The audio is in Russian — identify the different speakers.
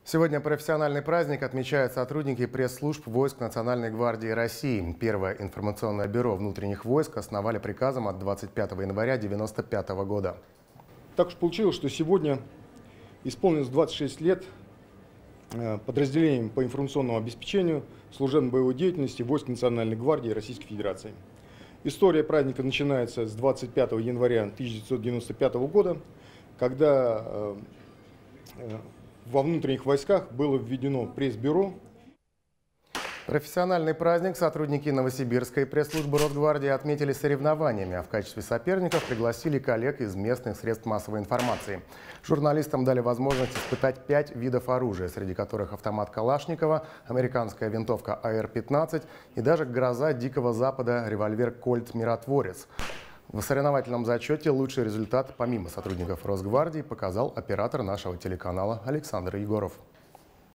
Speaker 1: Сегодня профессиональный праздник отмечают сотрудники пресс-служб войск Национальной гвардии России. Первое информационное бюро внутренних войск основали приказом от 25 января 1995 года.
Speaker 2: Так уж получилось, что сегодня исполнилось 26 лет подразделениям по информационному обеспечению служебно-боевой деятельности войск Национальной гвардии Российской Федерации. История праздника начинается с 25 января 1995 года, когда во внутренних войсках было введено пресс-бюро.
Speaker 1: Профессиональный праздник сотрудники Новосибирской пресс-службы Росгвардии отметили соревнованиями, а в качестве соперников пригласили коллег из местных средств массовой информации. Журналистам дали возможность испытать 5 видов оружия, среди которых автомат Калашникова, американская винтовка АР-15 и даже гроза Дикого Запада револьвер Кольт Миротворец. В соревновательном зачете лучший результат, помимо сотрудников Росгвардии, показал оператор нашего телеканала Александр Егоров.